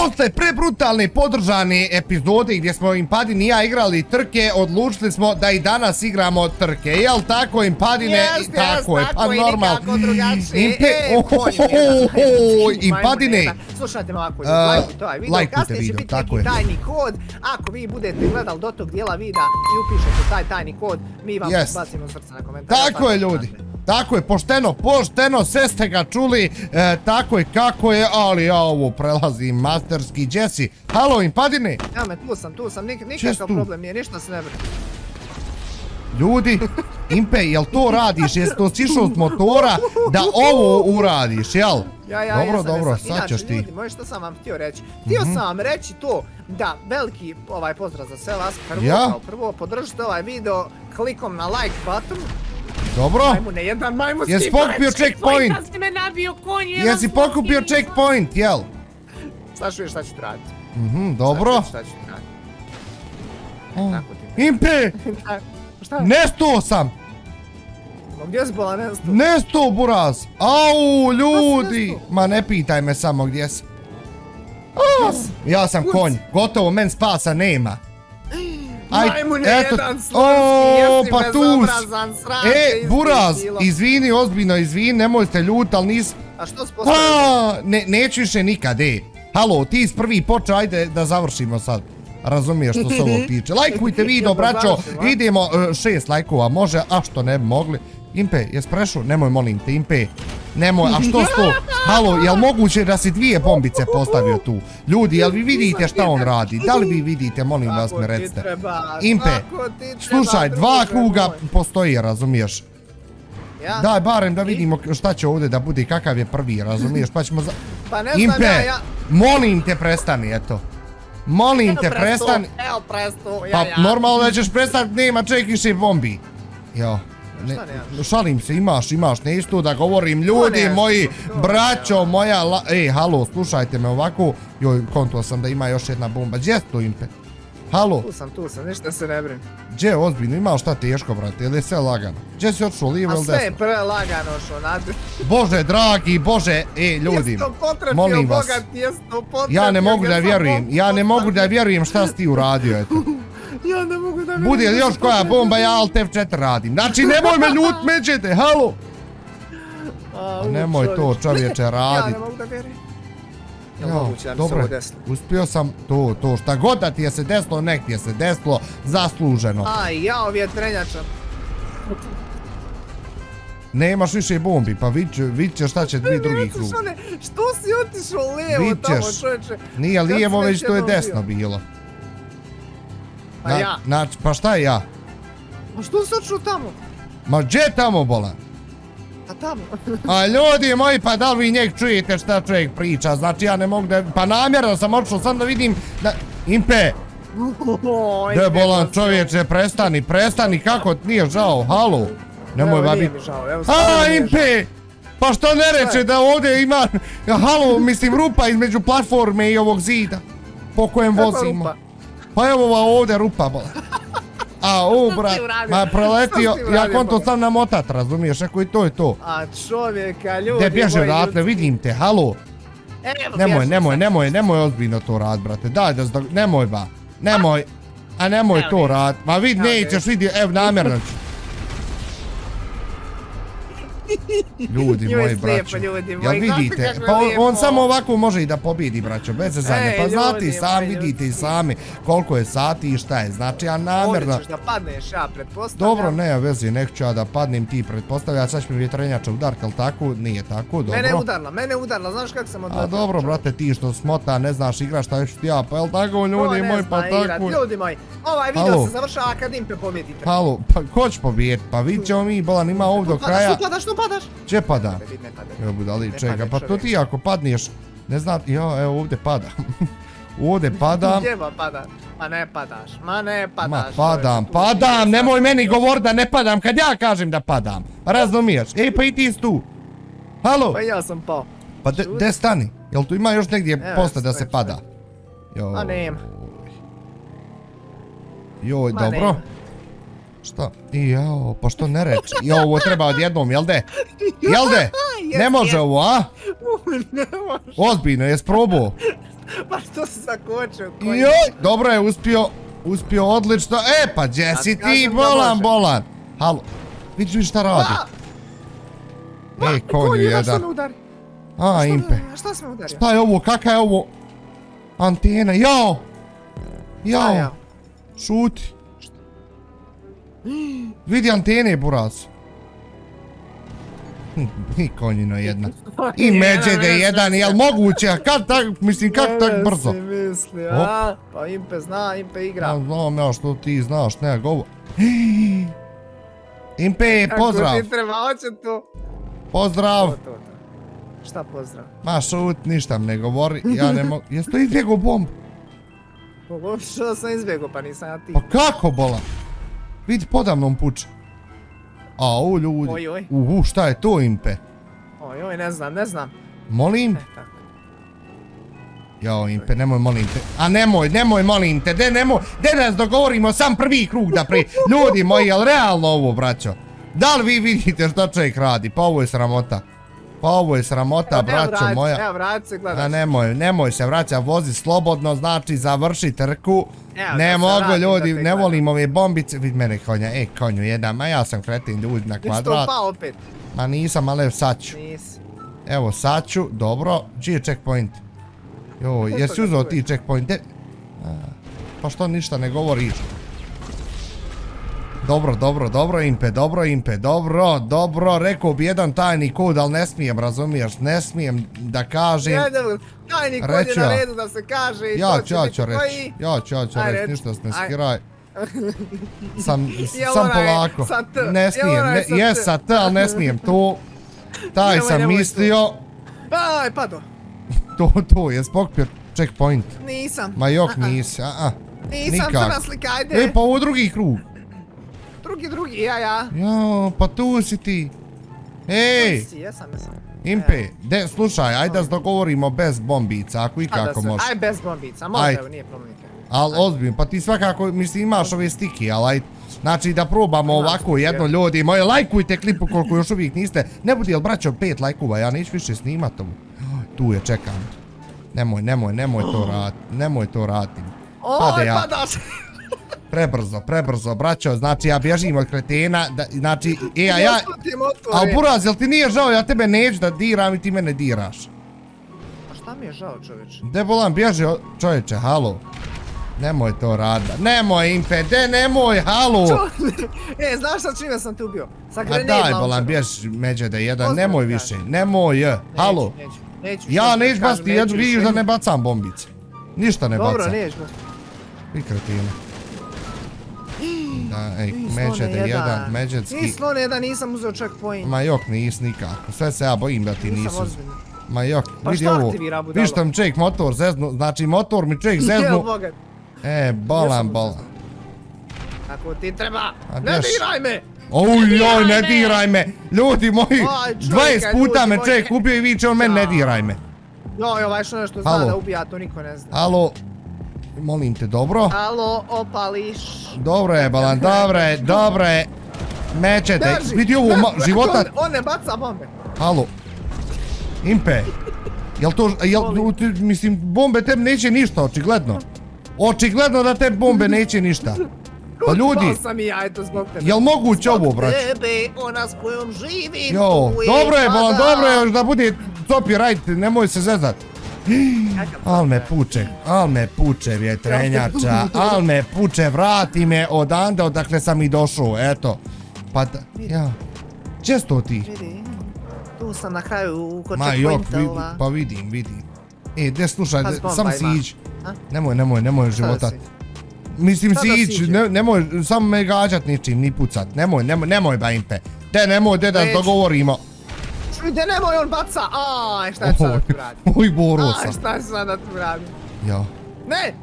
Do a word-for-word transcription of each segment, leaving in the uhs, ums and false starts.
posle prebrutalne podržane epizode gdje smo Impadin i ja igrali trke, odlučili smo da i danas igramo trke. Jel tako, Impadine? Jes, tako jes, je, pa tako i normal. nikako drugačije. Impe, E, konj mi jedan. Impadine. Slušajte me ovako, Uh, lajkujte ovaj video, lajkujte kasnije će video, biti tako neki je. tajni kod. Ako vi budete gledali do tog dijela videa i upišete taj tajni kod, mi vam Jest. bacimo srce na komentar. Tako je, ljudi. Tako je, pošteno, pošteno, sve ste ga čuli, e, tako je kako je, ali ja ovo prelazim masterski. Jesse, halo Impadine. Ja me, tu sam, tu sam, nik, Često. nikakav problem nije, ništa se ne brine. Ljudi, Impe, jel to radiš, jesi to sišao s motora da ovo uradiš, jel? Ja, ja, dobro, jesam, dobro, jesam. sad ćeš Inače, ti. ljudi moji, što sam vam htio reći? Htio sam vam reći to da veliki ovaj pozdrav za sve vas. Prvo, Ja? kao prvo, podržite ovaj video klikom na like button. Dobro? Majmune, jedan majmun Jesi pokupio checkpoint? Da si me nabio konj, jedan Jesi pokupio checkpoint, jel? Sad čuješ šta ću ti raditi. Mhm, dobro. Sad čuješ šta ću ti raditi. O, Tako ti. Impe, Šta? nesto sam, Ma gdje si bola, ne znam. nesto buraz. Au, ljudi. nesto? Ma ne pitaj me samo gdje si. A, ja sam konj, gotovo, men spasa nema. Aj, Majmune, eto, jedan slonski, o, jesi pa tu si. bezobrazan, sram te E, iz buraz, kilo. izvini, ozbiljno izvini, nemojte ljut, ali nis... A što si postavio? Pa, ne, neću više nikad, e. Halo, ti si prvi počeo, ajde da završimo sad. Razumiješ što se ovo tiče. Lajkujte video, Jel da braćo, završimo, a? idemo, uh, šest lajkova može, a što ne bi mogli. Impe, jes prešao? Nemoj, molim te, Impe. Nemoj, a što sto? Halo, jel moguće da si dvije bombice postavio tu? Ljudi, jel vi vidite šta on radi? Da li vi vidite, molim vas me recite. Impe, slušaj, dva kruga postoji, razumiješ? Ja? Daj, barem da vidimo šta će ovdje da bude i kakav je prvi, razumiješ, pa ćemo za... Pa ne znam Impe, ja, ja... molim te prestani, eto. Molim te, prestani. Evo prestu, ja, Pa ja. normalno da ćeš prestati, nema ček više bombi. Jo. Ne, Šta nemaš? šalim se, imaš, imaš, ne isto da govorim, ljudi nemaš, moji, to braćo moja, la... Ej, halo, slušajte me ovako, joj, konto sam da ima još jedna bomba, gdje si tu, Impe? Halo, Tu sam, tu sam, ništa se ne brin. gdje, ozbiljno, imaš šta teško, brate, ili je sve lagano? Gdje si otišao, lijevo A ili sve je desno? prelagano što nade. Bože, dragi, Bože, e, ljudi, Jesto potrefio, molim vas. bogat, jesto potrefio. Ja ne mogu da ga sam vjerujem, ja ne mogu da vjerujem šta si ti uradio, eto. Ja ne mogu da vjerujem. Bude li da još sam koja potrefio. bomba, ja Alt F četiri radim. Znači, nemoj me ljut međete, halo! A, Pa u, nemoj to, čovječe. čovječe, Ja radit. ne mogu da vjerujem. Jel Jo, moguće da mi se dobro, ovo desilo? uspio sam to, to, šta god da ti je se desilo, nek ti je se desilo, zasluženo. Aj, jao vjetrenjača. Nemaš više bombi, pa vid će- vid ćeš šta će biti drugi krug. Šone, što si otišao lijevo Vid tamo, ćeš. čovječe? Nije Kad si lijevo, već već to je jednom bio? desno bilo. Pa Na- ja. Znači, pa šta je ja? A što si otišao tamo? Ma gdje tamo, bolan? A tamo. A ljudi moji, pa da li vi njeg čujete šta čovjek priča? Znači ja ne mogu da... Pa namjerno sam otišao sam da vidim da... Impe! Oj, De bolan nema se. čovječe, prestani, prestani, kako ti nije žao, halo? Nemoj Evo, babi... nije mi žao, evo, stvarno A, nije Impe! Pa što ne reče da ovdje ima... Halo, mislim, rupa između platforme i ovog zida. Po kojem Kakva vozimo. rupa? Pa evo ova ovdje rupa, bolan. A, u, Što brat, si uradio? ma proletio, Što si ja uradio, konto bolan? sam namotat, razumiješ, ako i to je to. A čovjeka, ljudi Gdje bježe moji, odatle, ljudi. vidim te, halo. Evo, Nemoj, bježim nemoj, sad. nemoj, nemoj ozbiljno to rad, brate, daj da zda... Nemoj ba, nemoj. A nemoj Evo to ne. rad, ma vid Evo nećeš, vidi, evo namjerno ću. Ljudi Joj, moji, slijepo, braćo, ljudi jel moji, kako- vidite, kako je pa on, on lijepo. samo ovako može i da pobjedi, braćo, bez zezanja, Ej, pa znate i ljudi sami, moji, vidite i ljudski. sami koliko je sati i šta je, znači ja namjerno... Ovdje ćeš da padneš, ja pretpostavljam. Dobro, nema veze, neću ja da padnem, ti pretpostavlja, sad će mi vjetrenjača udar, jel tako? Nije tako, dobro. Mene je udarla, mene je udarla, znaš kako sam odletio? A dobro, brate, ti što smota, ne znaš igraš šta ću ti ja, pa jel tako, ljudi ne moji, zna pa igrat. tako... Ljudi moji, ovaj video Halo. se završava kad Impe pobjedite. Halo, pa ko će pobijeti? Pa vidit ćemo mi, bolan ima ovdje do kraja. Što padaš, što padaš? Če pada? Ne, ne pada. Evo budali, Ne čeka, padaj, pa to čovječe. ti ako padneš, ne znam, ja, evo ovdje pada. Ovdje padam. Gdje ma pada? Ma ne padaš, ma ne padaš. Ma čovječe, padam, tu padam, si nemoj sad. meni govor da ne padam kad ja kažem da padam. Razumiješ? Ej, pa i ti si tu. Halo? Pa ja sam pao. Pa de, de stani, jel tu ima još negdje Evo, posle da se stojim, pada? Joj. A nema. Joj, Ma dobro. nema. Šta? I jao, pa što ne reći? Jo, ovo treba odjednom, jel de? Jel de? Jes, Ne može jes. ovo, a? Ne može. Ozbiljno, jes probao? Pa što si zakočio? Joj, dobro je uspio, uspio odlično. E, pa gdje si ti, bolan, bolan? Halo, vidiš mi šta radi? Ej, konju jedan. A, impe. Šta sam udario? Šta je ovo, kaka je ovo? Antena, jao! Jao! Šuti. Vidi antene, buraz. I konjino jedna. I međede jedan, jel moguće? Kad tak, mislim, kak tak brzo? Ne si misli, a? Pa Impe zna, Impe igra. Znam ja što ti znaš, ne govor. Impe, pozdrav. Kako ti treba, hoće to. Pozdrav. To, to, to. Šta pozdrav? Ma šut, ništa mi ne govori, ja ne mogu. Jes to izbjegao bombu? Mogu što da sam izbjegao, pa nisam ja ti. Pa kako bola? Vidi podamnom puče. Au ljudi. Oj, oj. Uhu, šta je to, Impe? Oj, oj, ne znam, ne znam. Molim? E, tako. Jao, Impe, nemoj, molim te. A nemoj, nemoj, molim te, de nemoj. De nas dogovorimo sam prvi krug da pri... Ljudi moji, jel realno ovo, braćo? Da li vi vidite šta čovjek radi? Pa ovo je sramota. Pa ovo je sramota, braćo moja. Evo, vrati se, gledaš. A nemoj, nemoj se vraća, vozi slobodno, znači završi trku. Ne mogu ljudi, ne volim ove bombice. Vid mene konja, e konju jedan, ma ja sam kretin ljudi na kvadrat. Jesi to pao opet? Ma nisam, ali evo sad ću. Nisi. Evo sad ću, dobro, čiji je checkpoint? Joj, jesi uzeo ti checkpoint? Pa što ništa ne govoriš? Dobro, dobro, dobro Impe, dobro Impe, dobro, dobro, rekao bi jedan tajni kod, ali ne smijem, razumiješ, ne smijem da kažem. Tajni kod je na redu da se kaže i ja to će ću, ja biti ću reći, koji... ja ću, ja ću Aj, reći, reci. ništa se ne Aj. skiraj. Sam, Jel sam ona je polako, sa T? ne Jel smijem, ona je ne, sa jes T? sa T, ali ne smijem to. Taj Nemoj, sam nemoj to. mislio, Aj, pado. to, to, jes pokupio checkpoint. Nisam. Ma jok nisi, a a. Nisam, crna slika, ajde. E, pa ovo drugi krug. Drugi, drugi, ja, ja. Jo, pa tu si ti. Ej, Jesam, jesam, jesam. Impe, de, slušaj, ajde da se dogovorimo bez bombica, ako i kako može. Aj, bez bombica, može, Ajde. evo, nije problem nikak. Al ozbiljno, pa ti svakako, mislim, imaš ove stiki, ali ajde. Znači da probamo Imam ovako stike. jedno ljudi moji, lajkujte klipu koliko još uvijek niste. Ne budi, jel braćo, pet lajkova, ja neću više snimat ovo. Tu je, čekam. Nemoj, nemoj, nemoj to raditi, nemoj to raditi. Pade Oj, ja. padaš! Prebrzo, prebrzo, braćo, znači ja bježim od kretena, da, znači, e, a ja... Jasputim otvore. Al buraz, jel ti nije žao, ja tebe neću da diram i ti mene diraš. A šta mi je žao, čovječ? De bolan, bježi, od- čovječe, halo. Nemoj to raditi, nemoj Impe, de nemoj, halo. E, znaš sa čime sam te ubio? Sa A grenade daj launcherom. bolan, bježi međede jedan, Ozbiljno nemoj ti više, kažem. nemoj, je, halo. Neću, neću, neću. Ja što ti neću kažem, baciti, ja neću vidiš više. da ne bacam bombice. Ništa ne bacam. Dobro, neću. I kretine. Da, ej, I slone međede jedan, međedski. I slone jedan, nisam uzeo checkpoint. Ma jok, nis nikako, sve se ja bojim da ti Nisam nisu. ozbiljno. Ma jok, Pa vidi šta ovo, aktivira, budalo? vidiš što mi čovjek motor zeznu, znači motor mi čovjek Jel, zeznu. bogat. E, bolan, bolan. Tako ti treba. A Ne bješ. diraj me! Uj, joj, ne me! diraj me! Ljudi moji, Aj, čovjeka, dvadeset puta ljudi me moji. čovjek ubio i viče on meni ne Ja. diraj me. Joj, ovaj što nešto zna Halo. da ubija, to niko ne zna. Alo, molim te, dobro? Alo, opališ. Dobro je, balan, dobro je, dobro je. Mećete, Drži. vidi ovo ma- života. On, on ne baca bombe. Halo. Impe. Jel to, jel, Molim. ti- mislim, bombe tebi neće ništa, očigledno. Očigledno da te bombe neće ništa. Pa ljudi, Pao sam i ja, eto zbog tebe. jel moguće ovo, brać? Tebe, ona s kojom živim, Jo, tu je dobro je, balan, pada. dobro je još da bude copyright, nemoj se zezat. Al me puče, al me puče vjetrenjača, al me puče, vrati me odande odakle sam i došao, eto. Pa da, ja. Često ti? Vidi, tu sam na kraju kod Ma jok, vidi, checkpointova. pa vidim, vidim. E, de slušaj, Pa de, s bomba sam ima. si ići. A? Nemoj, nemoj, nemoj životat. si? Mislim Šta si da ići, siđe? ne, nemoj, samo me gađat ničim, ni pucat. Nemoj, nemoj, nemoj ba Impe. Te nemoj, de da se Već. dogovorimo. Ide, nemoj, on baca. Aj, šta ću sad da tu radi? Oj, boro Aj, sam. šta ću sad da tu radi? Ja. Ne!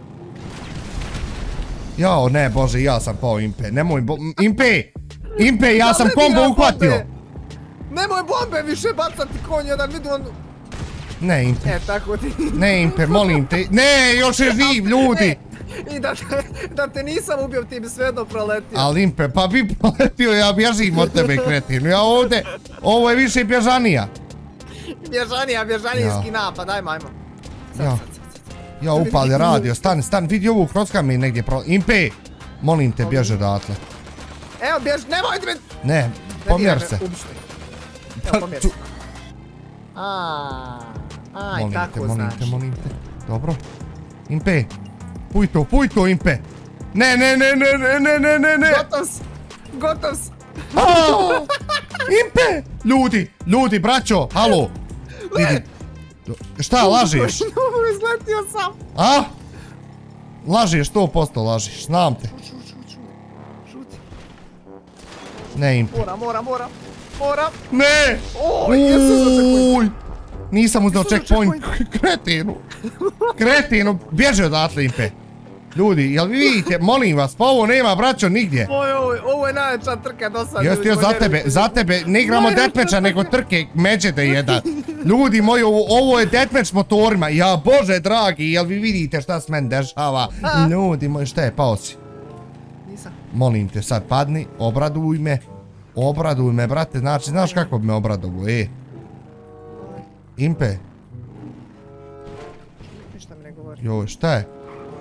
Jao, ne, bože, ja sam pao Impe. Nemoj, bo... Impe! Impe, ja sam Ne kombo dira uhvatio. bombe. Nemoj bombe više bacati konj jedan, vidi on... Ne, Impe. E, tako ti... Ne, Impe, molim te. Ne, još je živ, ljudi. E, I da te, da te nisam ubio, ti bi svejedno proletio. Ali Impe, pa bi poletio, ja bježim od tebe, kretin. Ja ovdje, ovo je više bježanija. Bježanija, bježanijski napad, ajmo, ajmo. Sad, Ja. sad, sad, sad. Ja upali radio, stani, stani, vidi ovu krocka mi negdje pro... Impe! Molim te, bježe odatle. Evo, bježi, nemojte me... Ne, pomjer se. Evo, pomjer se. Aaaa, aj, tako znaš. Molim te, molim te, dobro. Impe, puj to, puj to, Impe. Ne, ne, ne, ne, ne, ne, ne, ne, ne. Gotov si, gotov si. Impe! Ljudi, ljudi, braćo, halo. Vidi. Šta, lažiš? Izletio sam. A? Lažiš, sto posto lažiš, znam te. Šuti, šuti, šuti. Ne, Impe. Moram, moram, moram, moram. Ne! Oj, jesu za checkpoint. Nisam uzeo checkpoint. Kretinu. Kretinu, bježe odatle, Impe. Ljudi, jel vi vidite, molim vas, pa ovo nema braćo nigdje. Oj, oj, ovo je najveća trka do sad. Jeste, za tebe, za tebe, ne igramo deathmatcha nego trke, međete jedan. Ljudi moji, ovo je deathmatch s motorima, ja bože dragi, jel vi vidite šta s meni dešava? Ljudi moji, šta je, pao si? Nisam. Molim te, sad padni, obraduj me, obraduj me, brate, znači, znaš kako bi me obradovo, e? Impe? Ništa mi ne govori. Joj, šta je?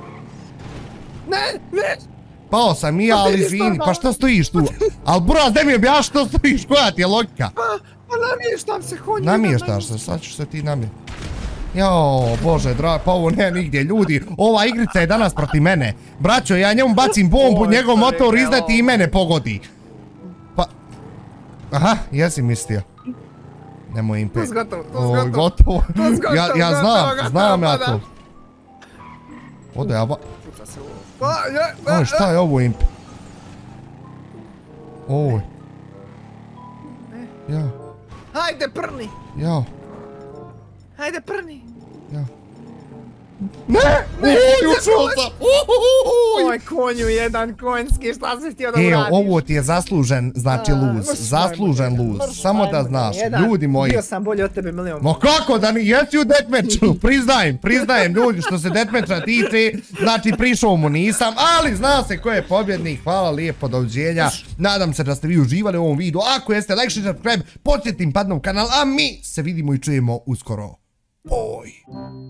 Ne, ne! Pao sam i ja, ali izvini, pa što stojiš tu? Al buraz, daj mi objaš što stojiš, koja ti je logika? Pa, pa namještam se, honj. Namještaš se, sad ćeš se ti namještaš. Jao, bože drag, pa ovo ne nigdje, ljudi, ova igrica je danas protiv mene. Braćo, ja njemu bacim bombu, njegov motor izdati i mene pogodi. Pa... Aha, jesi mislio. Nemoj Impe. To je gotovo, to Oj, je gotovo. To je gotovo, Ja, ja znam, znam ja to. Ode, ja ba... Puca se ovo. Oj, šta je ovo, Impe? Oj. Ja, Hajde, prni! ja, Hajde, prni! ja. Ne! Oj, učuo sam! Oj, konju jedan konjski, šta si htio da Evo, uradiš? ovo ti je zaslužen, znači luz, zaslužen luz, samo da znaš, ljudi moji. Bio sam bolji od tebe milion. Ma kako da ni jesi u deathmatchu, priznajem, priznajem ljudi što se deathmatcha tiče, znači prišao mu nisam, ali zna se ko je pobjednik, hvala lijepo, doviđenja, nadam se da ste vi uživali u ovom videu, ako jeste, like, share, subscribe, podsjetim padnom kanal, a mi se vidimo i čujemo uskoro. Boj!